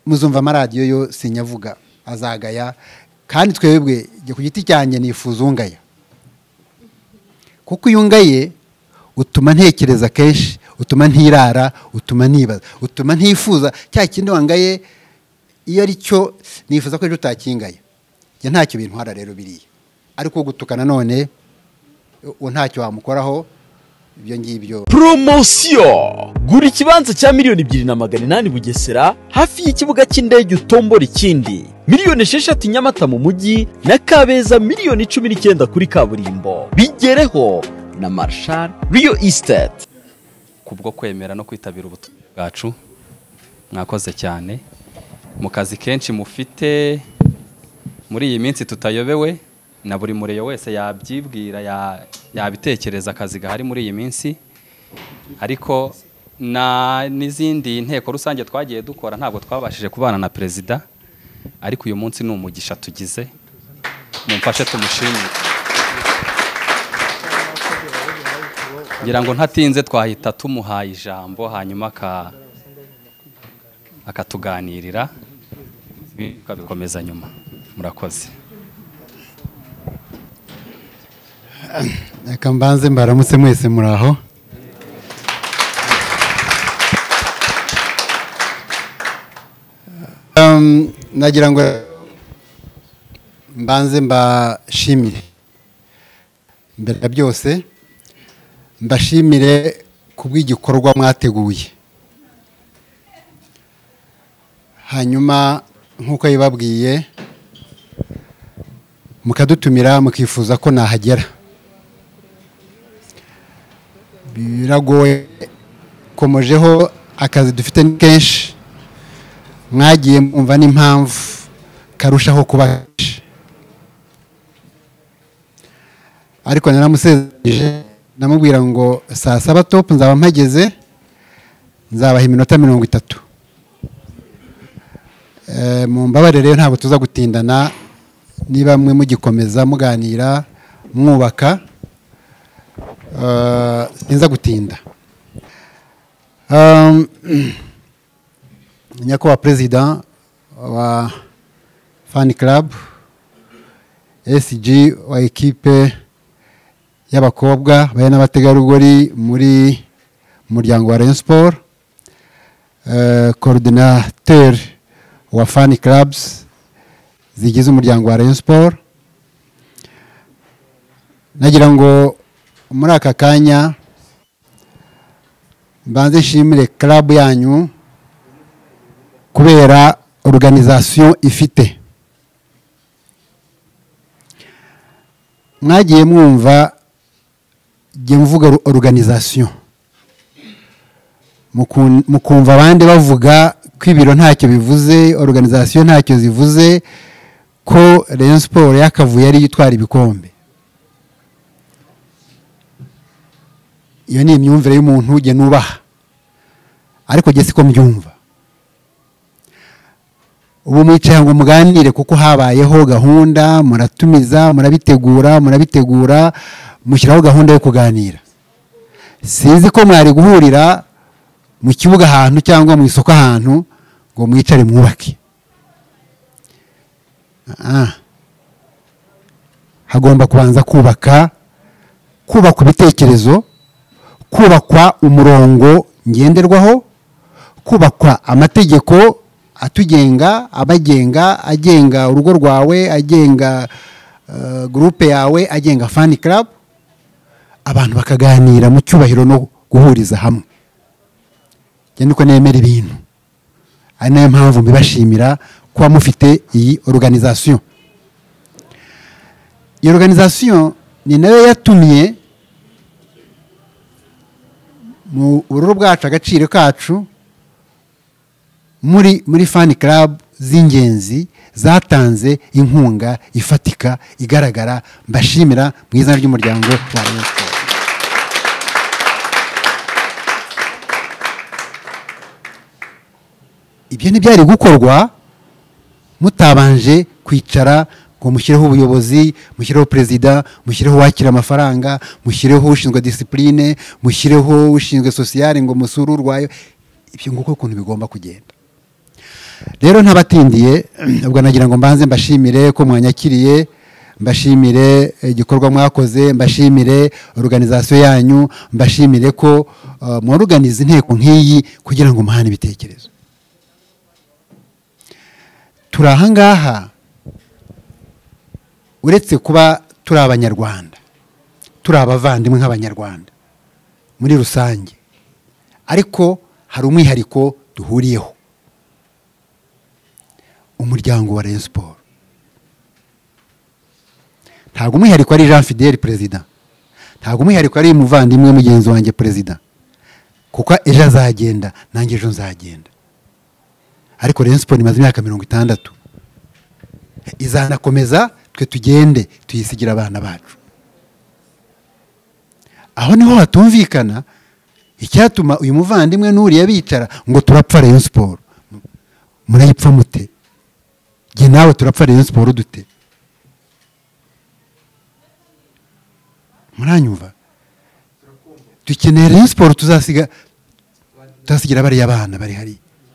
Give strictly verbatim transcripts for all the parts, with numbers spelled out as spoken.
muzumva amaradiyo yo sinyavuga azagaya kandi twebwe jye ku giti cyanjye nifuza ungaya kuko iyo ungaye utuma ntekereza kenshi utuma ntirara utuma nibaza utuma ntifuza cya kindi wangaye iyo ari cyo nifuza ko ejo utakingaye jye ntacyo bintwara rero biriya ariko gutukana none uwo ntacyo wamukoraho ibyo ngibyo. Promotion gura ikibanza cya miliyoni ebyiri na magana inani Bugesera hafi y'ikibuga cy'indege utombora ikindi miliyoni esheshatu Nyamata mu mujyi na Kabeza miliyoni cumi n'icyenda kuri kaburimbo bigereho na Marshal Real Estate. Kubwo kwemera no kwitabira ubutumwa bwacu mwakoze cyane mu kazi kenshi mufite muri iyi minsi tutayobewe na buri mureyo wese yabyibwira yabitekereza akazi gahari muri iyi minsi ariko na n'izindi nteko rusange twagiye dukora ntabwo twabashije kubana na perezida ariko uyu munsi ni umugisha tugize mumfashe tumushimire. Ngira ngo ntatinze twahita tumuhaye ijambo hanyuma aka akatuganirira bikomeza nyuma. Murakoze. Reka mbanze mbaramutse mwese muraho. Um, nagira ngo mbanze mbashimire mbere ya byose mbashimire kubw'igikorwa mwateguye hanyuma nk'uko yibabwiye mukadutumira mukifuza ko nahagera. Biragoye komojeho akazi dufite kenshi mwagiye mwumva n'impamvu karushaho kuba ariko naramusezerije namubwira ngo saa saba top nzaba mpageze nzabaha iminota mirongo itatu. Eh mu mbabare rero ntabwo tuza gutindana niba mwe mugikomeza muganira mwubaka uh, nza gutinda. Um, Nyakubahwa President wa Fan Club S G wa equipe y'abakobwa baye n'abategarugori muri muryango wa Rayon Sport, uh, coordinateur wa Fan Clubs zigize umuryango wa Rayon Sport. Nagira ngo muri aka kanya mbanze nshimire club yanyu kubera organisation ifite. Mwagiye mwumva jye mvuga organisation mukumva abandi bavuga kwibiro ntacyo bivuze organisation ntacyo zivuze ko Rayon Sport yakavuye ari yitwara ibikombe. Iyo ni imyumvire y'umuntu uje nubaha ariko jye siko mbyumva. Ubu mwicaye ngo muganire kuko habayeho gahunda muratumiza murabitegura murabitegura mushyiraho gahunda yo kuganira. Sinzi ko mwari guhurira mu kibuga ahantu cyangwa mu isoko ahantu ngo mwicare mwubake. Ah. Hagomba kubanza kubaka kubaka ibitekerezo, kubakwa umurongo ngenderwaho, kubakwa amategeko atugenga abagenga agenga urugo rwawe agenga uh, groupe yawe agenga Fan Club, abantu bakaganira mu cyubahiro no guhuriza hamwe. Cyane ko nemera ibintu ari nayo mpamvu mbibashimira kuba mufite iyi organisation. Iyi organisation ni nayo yatumye mu ururo bwacu agaciro kacu muri muri Fan Club z'ingenzi zatanze inkunga ifatika igaragara. Mbashimira mu izina ry'umuryango wa Rayon Sport. Ibyo ntibyari gukorwa mutabanje kwicara ngo mushyireho ubuyobozi, mushyireho perezida, mushyireho wakira amafaranga, mushyireho ushinzwe discipline, mushyireho ushinzwe sociale ngo musuru urwayo. Ibyo nguko ukuntu bigomba kugenda. rero ntabatindiye ubwo nagira ngo mbanze mbashimire ko mwanyakiriye, mbashimire igikorwa mwakoze, mbashimire organization yanyu, mbashimire ko uh, mwaruganiza inteko nk'iyi kugira ngo muhane ibitekerezo. Turi ahangaha uretse kuba turi abanyarwanda, turi abavandimwe nk'abanyarwanda muri rusange, ariko hari umwihariko duhuriyeho, umuryango wa Rayon Sport. Ntabwo umwihariko ari Jean Fidèle Perezida, ntabwo umwihariko ari umuvandimwe mugenzi wanjye Perezida, kuko ejo azagenda nanjye ejo nzagenda, ariko Rayon Sport imaze imyaka mirongo itandatu, izanakomeza twe tugende tuyisigira abana bacu. Aho niho hatumvikana icyatuma uyu muvandimwe n'uriya bicara ngo turapfa Rayon Sport. Murayipfa mute? Jye nawe turapfa Rayon Sport dute? Muranyumva? Dukeneye Rayon Sport tuzasiga tuzasigira bari abana bari hari.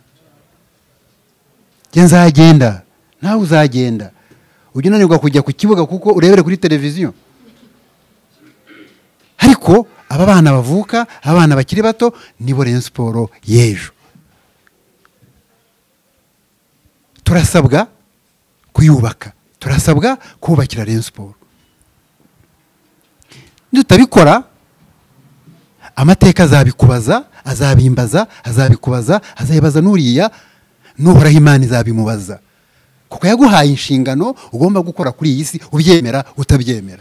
Jye nzagenda, nawe uzagenda. Ujye unanirwa kujya ku kibuga kuko urebere kuri televiziyo. Ariko aba bana bavuka, abana bakiri bato nibo Rayon Sport y'ejo. Turasabwa kuyubaka, turasabwa kubakira Rayon Sport. Tutabikora amateka azabikubaza, azabimbaza, azabikubaza, azayibaza n'uriya, n'uhoraho Imana izabimubaza, kuko yaguhaye inshingano ugomba gukora kuri iyi si, ubyemera utabyemera.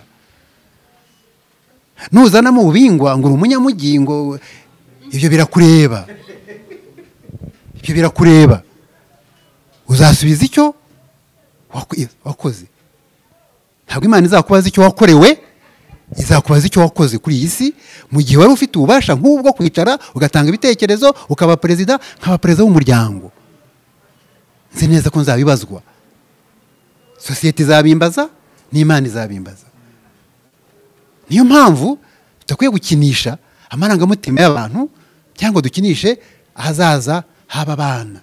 Nuzana mu bubingwa ngo uri umunyamugingo, ibyo birakureba, ibyo birakureba. Uzasubiza icyo wakoze. Ntabwo Imana izakubaza icyo wakorewe, izakubaza icyo wakoze kuri iyi si, mu gihe wari ufite ububasha nk'ubwo kwicara ugatanga ibitekerezo, ukaba perezida, nkaba perezida w'umuryango. Nzi neza ko nzabibazwa, sosiyete izabimbaza, n'Imana izabimbaza. Niyo mpamvu tutakwiye gukinisha amarangamutima y'abantu, cyangwa dukinishe ahazaza haba abana.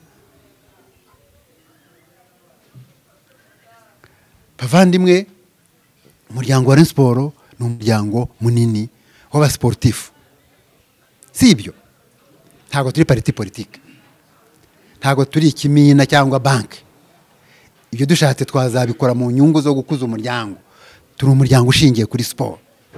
Bavandimwe, umuryango wa Rayon Sport ni umuryango munini w'abasportifu. Si ibyo, ntabwo turi pariti politike, ntabwo turi ikimina cyangwa banki. Ibyo dushatse twazabikora mu nyungu zo gukuza umuryango. Turi umuryango ushingiye kuri siporo.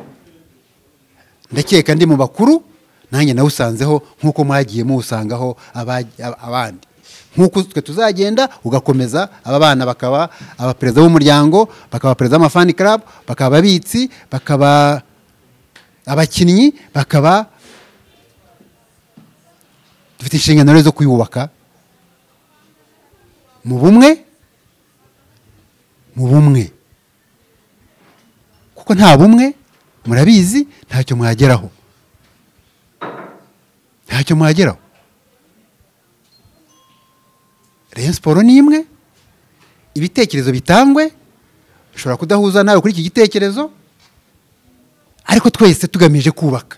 Ndakeka ndi mu bakuru, nanjye nawe usanzeho nk'uko mwagiye musangaho abandi. Nk'uko twe tuzagenda ugakomeza, aba bana bakaba abaperezida b'umuryango, bakaba perezida w'amafani club, bakaba ababitsi, bakaba abakinnyi, bakaba dufite inshingano zo kuyubaka mu bumwe, mu bumwe, kuko nta bumwe murabizi ntacyo mwageraho, ntacyo mwageraho. Rayon Sport ni imwe, ibitekerezo bitangwe, ushobora kudahuza nawe kuri iki gitekerezo, ariko twese tugamije kubaka.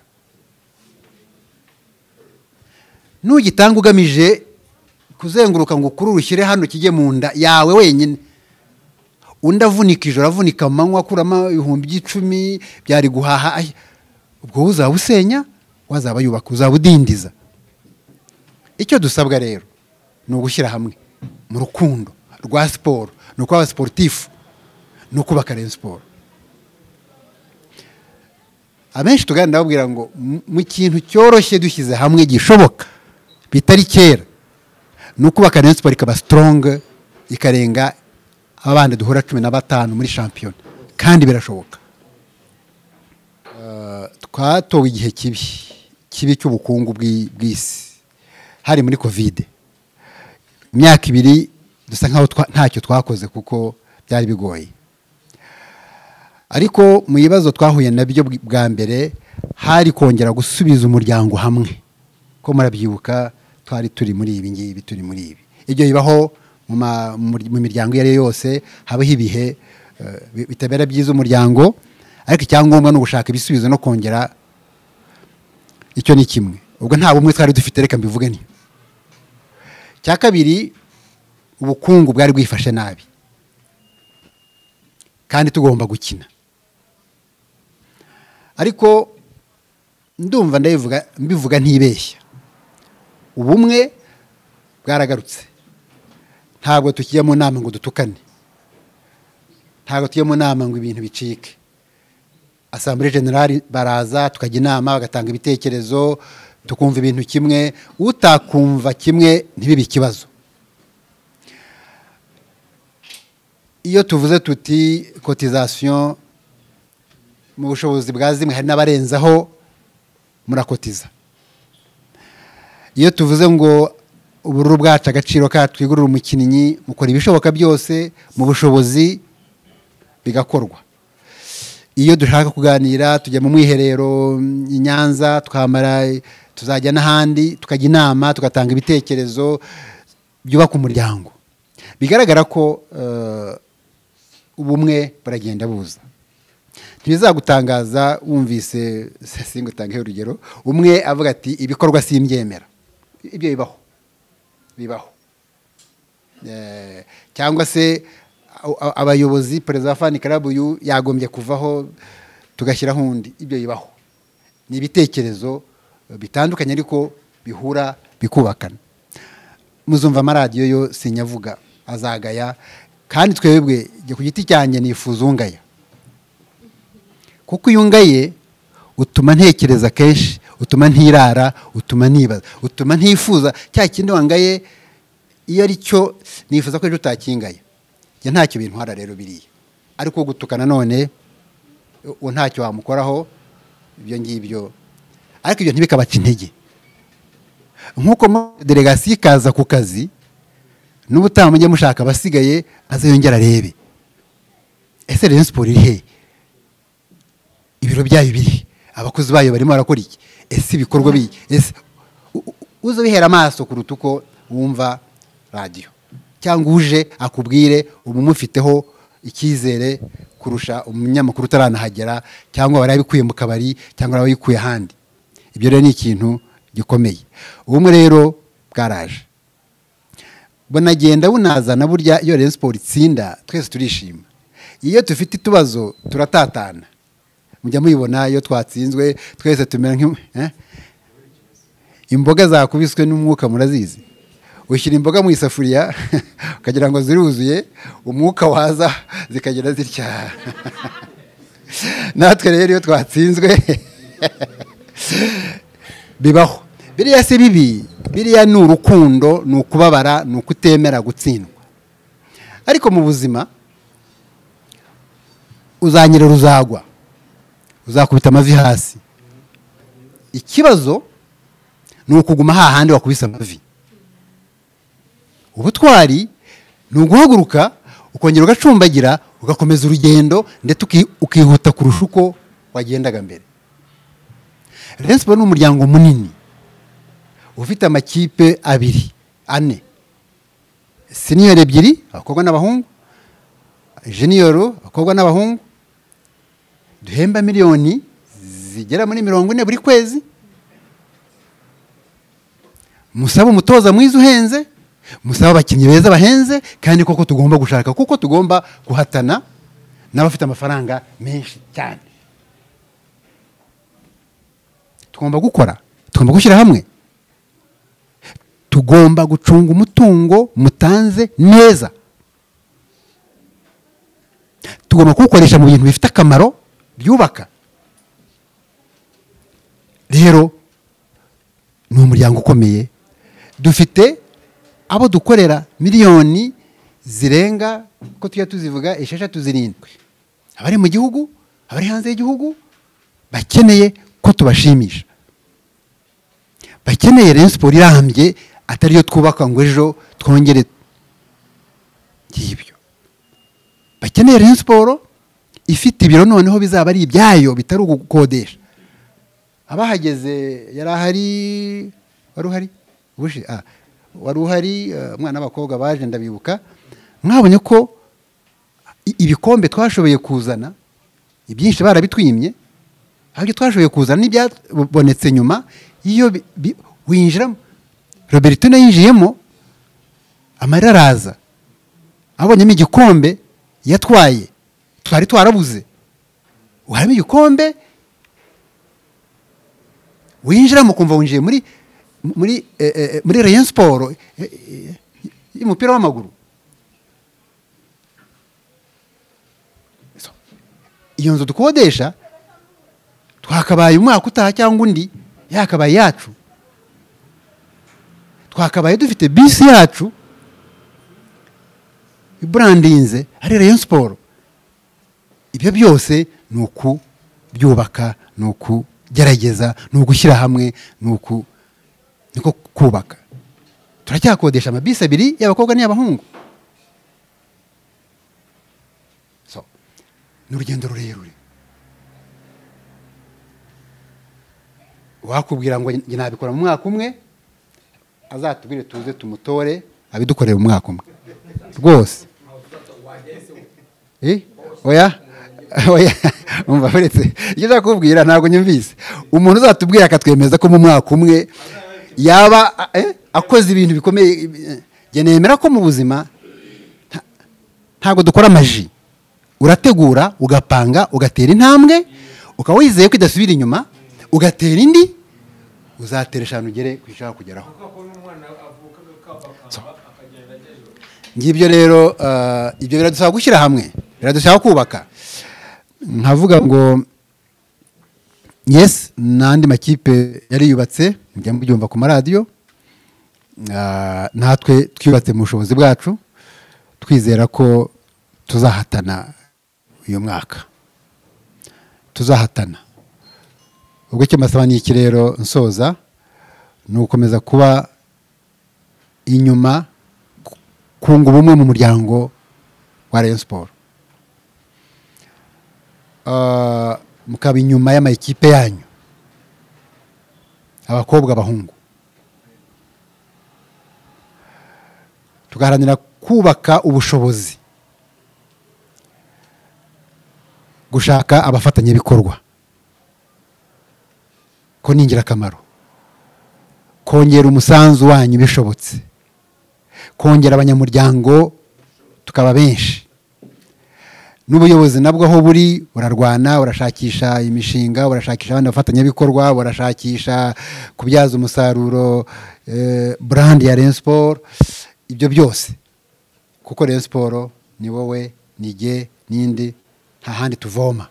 Nugitanga ugamije kuzenguruka ngo kuri urushyire hano kijye mu nda yawe wenyine, undi avunika ijoro, avunika amanywa, akuramo ibihumbi by'icumi byari guhaha, ubwo uzaba usenya, wazaba yubaka, uzaba udindiza. Icyo dusabwa rero ni ugushyira hamwe mu rukundo rwa siporo, ni uko abasportifu, ni ukubaka Rayon Sport. Abenshi tuganira babwira ngo mu kintu cyoroshye dushyize hamwe gishoboka bitari kera, ni ukubaka Rayon Sport ikaba strong, ikarenga abandi duhura cumi na batanu muri shampiyona, kandi birashoboka. Uh, twatowe igihe kibi kibi cy'ubukungu bw'isi, hari muri covid. Imyaka ibiri dusa nkaho ntacyo twakoze kuko byari bigoye, ariko mu bibazo twahuye nabyo bwa mbere hari kongera gusubiza umuryango hamwe, ko murabyibuka twari turi muri ibi ngibi, turi muri ibi. Ibyo bibaho mu miryango iyo ari yose, habaho ibihe bitabera byiza umuryango, ariko icyangombwa no gushaka ibisubizo no kongera. Icyo ni kimwe. Ubwo nta bumwe twari dufite, reka mbivuge ni. Cya kabiri, ubukungu bwari bwifashe nabi kandi tugomba gukina. Ariko ndumva ndabivuga mbivuga ntibeshya, ubumwe bwaragarutse. Ntabwo tukiye mu nama ngo dutukane, ntabwo tukiye mu nama ngo ibintu bicike. Assemblée Générale baraza tukajya inama, bagatanga ibitekerezo, tukumva ibintu kimwe. Utakumva kimwe ntibibe ikibazo. Iyo tuvuze tuti cotisation mu bushobozi bwa zimwe hari n'abarenzaho murakotiza. Iyo tuvuze ngo ubururu bwacu agaciro kacu twigurira umukinnyi, mukora ibishoboka byose mu bushobozi bigakorwa. Iyo dushaka kuganira tujya mu mwiherero i Nyanza, twamara tuzajya n'ahandi tukajya inama, tugatanga ibitekerezo byubaka umuryango. Bigaragara ko uh, ubumwe baragenda buza. Ntibizagutangaza wumvise singo tange urugero umwe avuga ati ibikorwa simbyemera. Ibyo bibaho bibaho eh cyangwa se abayobozi Perezida Fani Karabuyu yagombye kuvaho tugashyiraho undi. Ibyo bibaho, ni ibitekerezo bitandukanye ariko bihura bikubakana. Muzumva amaradiyo yo sinyavuga azagaya, kandi twebwe ku giti cyanjye nifuza ungaya, kuko iyo ungaye utuma ntekereza kenshi, utuma ntirara, utuma nibaza, utuma ntifuza cya kindi wangaye. Iyo ari cyo nifuza ko ejo utakingaye, njye ntacyo bintwara rero biriya. Ariko gutukana none uwo ntacyo wamukoraho, ibyo ngibyo. Ariko ibyo ntibikabaca intege. Nkuko delegasiyo ikaza ku kazi, n'ubutaha mujye mushaka abasigaye azayongera arebe ese Rayon Sport iri he, ibiro byayo biri, abakozi bayo barimo barakora iki, ese ibikorwa bi ese uzo bihera amaso kuruta uko wumva radio cyangwa uje akubwire umumufiteho ikizere kurusha umunyamakuru utaranahagera cyangwa barabikuye mu kabari cyangwa barabikuye handi. Ibyo rero ni ikintu gikomeye. Ubumwe rero bwaraje, bunagenda bunazana. Burya iyo Rayon Sport itsinda twese turishima, iyo tufite itubazo turatatana. Mujya muyibona iyo twatsinzwe twese tumera nk eh imboga zakubiswe n'umwuka, murazizi. Ushyira imboga mu isafuriya ukagira ngo ziruzuye, umwuka waza zikagera zitya. Natwe rero iyo twatsinzwe bibaho. Biriya si bibi, biriya ni urukundo, ni ukubabara, ni ukutemera gutsindwa. Ariko mu buzima uzanyira ruzagwa, uzakubita amavi hasi. Ikibazo ni ukuguma hahandi wakubise amavi. Ubutwari ni uguhaguruka ukongera ugacumbagira ugakomeza urugendo, ndetse ukihuta kurusha uko wagendaga mbere. Rayon Sport ni umuryango munini ufite amakipe abiri ane, senior ebyiri abakobwa n'abahungu, junior abakobwa n'abahungu. Duhemba miliyoni zigera muri mirongo ine buri kwezi. Musaba umutoza mwiza uhenze, musaba abakinnyi beza bahenze, kandi koko tugomba gushaka, kuko tugomba guhatana n'abafite amafaranga menshi cyane. Tugomba gukora, tugomba gushyira hamwe, tugomba gucunga umutungo mutanze neza, tugomba kuwukoresha mu bintu bifite akamaro byubaka. Rero ni umuryango ukomeye. Dufite abo dukorera miliyoni zirenga, ko tujya tuzivuga esheshatu zirindwi, abari mu gihugu, abari hanze y'igihugu, bakeneye ko tubashimisha, bakeneye Rayon Sport irambye, atari yo twubaka ngo ejo twongere y'ibyo. Bakeneye Rayon Sport ifite ibiro noneho bizaba ari ibyayo, bitari ugukodesha. Abahageze yari ahari, wari uhari ubushi ah wari uhari, umwana w'abakobwa baje ndabibuka, mwabonye ko ibikombe twashoboye kuzana ibyinshi barabitwimye, ahubwo twashoboye kuzana n'ibyabonetse nyuma. Iyo winjiramo, Roberto yinjiyemo, amarira araza, abonyemo igikombe yatwaye twari twarabuze, uharimo igikombe winjira mu kumva winjiye muri muri eh, eh, muri Rayon Sport eh, eh, y'umupira w'amaguru. So, iyo nzu dukodesha twakabaye umwaka utaha cyangwa undi yakabaye yacu, twakabaye dufite bisi yacu ibrandinze ari Rayon Sport. Ibyo byose ni uku byubaka, ni uku gerageza, ni ugushyira hamwe, ni uku niko kubaka. Turacyakodesha amabisi abiri y'abakobwa n'iy'abahungu. So, ni urugendo rurerure. Wakubwira ngo njye nabikora mu mwaka umwe, azatubwire tuze tumutore abidukorera mu mwaka umwe rwose. Eh oya oya umva uretse icyo ndakubwira ntabwo nyumvise. Umuntu uzatubwira akatwemeza ko mu mwaka umwe yaba eh, akoze ibintu bikomeye. Njye nemera ko mu buzima ntabwo dukora amaji. Urategura, ugapanga, ugatera intambwe, ukaba wizeye ko idasubira inyuma, ugatera indi, uzatera eshanu ugere ku ishaka kugeraho. So, ngibyo rero uh, ibyo biradusaba gushyira hamwe, biradusaba kubaka. Nkavuga ngo yes, n'andi makipe yari yubatse, njya mubyumva ku maradiyo, uh, natwe twubatse mu bushobozi bwacu, twizera ko tuzahatana uyu mwaka, tuzahatana. Ubwo icyo mbasaba ni iki rero nsoza, ni ugukomeza kuba inyuma, kunga ubumwe mu muryango wa Rayon Sport. Uh, mukaba inyuma y'amakipe yanyu, abakobwa abahungu, tugaharanira kubaka ubushobozi, gushaka abafatanyabikorwa ko ni ingirakamaro, kongera umusanzu wanyu bishobotse, kongera abanyamuryango tukaba benshi. N'ubuyobozi nabwo aho buri urarwana, urashakisha imishinga, urashakisha abandi bafatanyabikorwa, urashakisha kubyaza umusaruro eh, brand ya Rayon Sport. Ibyo byose kuko Rayon Sport ni wowe, ni jye, nindi, nta handi tuvoma.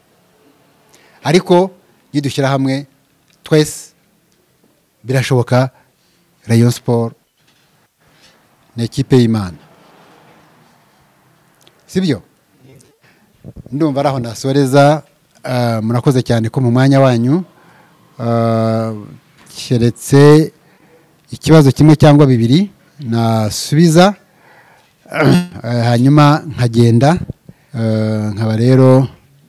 Ariko nidushyira hamwe twese birashoboka. Rayon Sport ni ikipe y'Imana, sibyo? Ndumva araho nasoreza. Uh, murakoze cyane ko mu mwanya wanyu, uh, keretse ikibazo kimwe cyangwa bibiri nasubiza, uh, hanyuma nkagenda. Uh, nkaba rero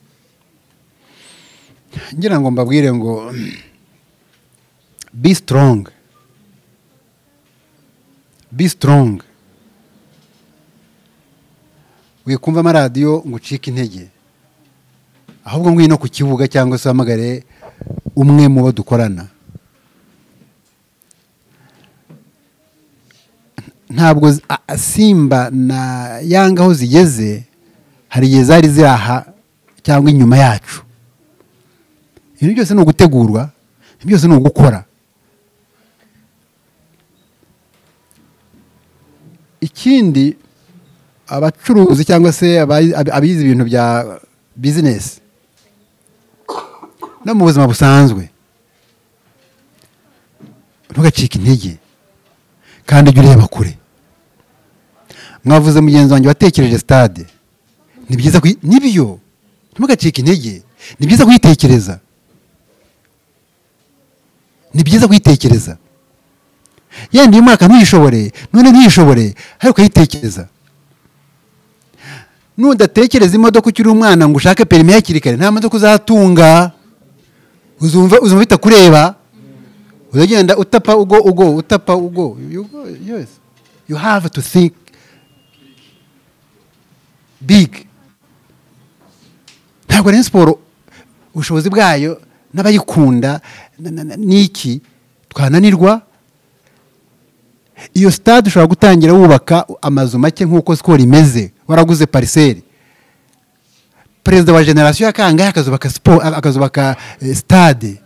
ngira ngo mbabwire ngo be strong, be strong. Wikumva amaradiyo ngo ucike intege, ahubwo ngwino ku kibuga cyangwa se uhamagare umwe mu bo dukorana. Ntabwo Simba na Yanga aho zigeze hari igihe zari ziraha cyangwa inyuma yacu. Ibintu byose ni ugutegurwa, byose ni ugukora. Ikindi, abacuruzi cyangwa se abizi ibintu bya business no mu buzima busanzwe, ntugacike intege kandi ujye ureba kure. Mwavuze mugenzi wanjye watekereje stade, ni byiza nibyo, ntugacike intege, ni byiza kwitekereza, ni byiza kwitekereza. Yenda uyu mwaka ntuyishobore, none ntuyishobore, ariko ukayitekereza. Nudatekereza imodoka ukiri umwana ngo ushake perime hakiri kare, nta modoka uzatunga. Uzumva uzumva bitakureba, uzagenda utapa ugo ugo utapa ugo. You go, yes, you have to think big. Ntabwo Rayon Sport ubushobozi bwayo n'abayikunda niki twananirwa iyo stade ushobora gutangira wubaka amazu make nk'uko Skol imeze waraguze pariseri. Perezida wa generasiyo yakangaye akazubaka sport akazubaka eh, stade.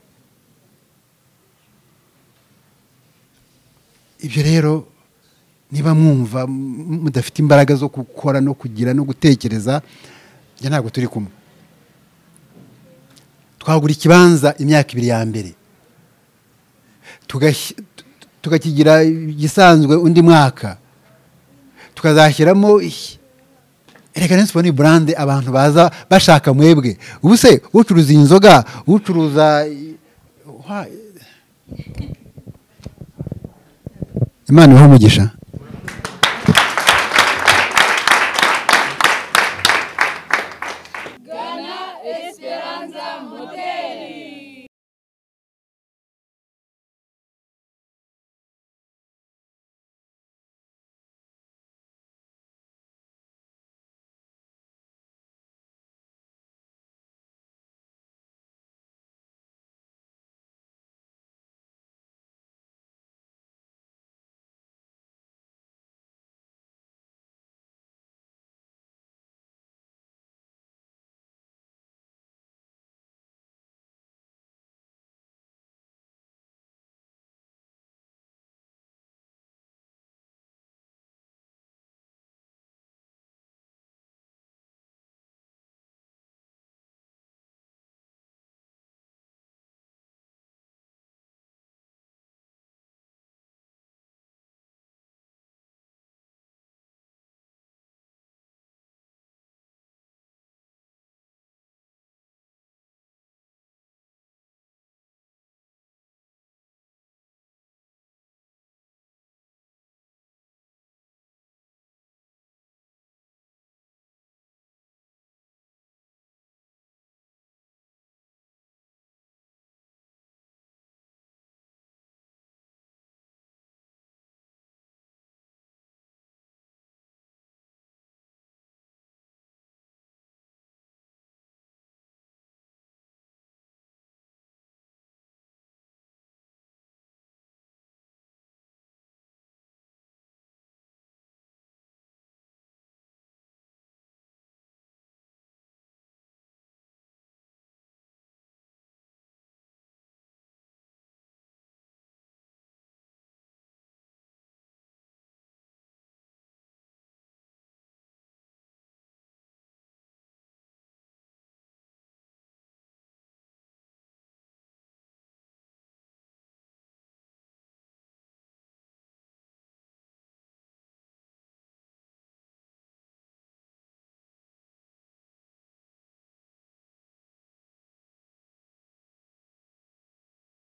Ibyo rero niba mwumva mudafite imbaraga zo gukora no kugira no gutekereza, njye ntabwo turi kumwe. Twagura ikibanza imyaka ibiri ya mbere tukakigira gisanzwe undi mwaka tukazashyiramo reka nensiporo ni brand abantu baza bashaka mwebwe. Ubu se ucuruza inzoga, ucuruza Imana ibahe umugisha.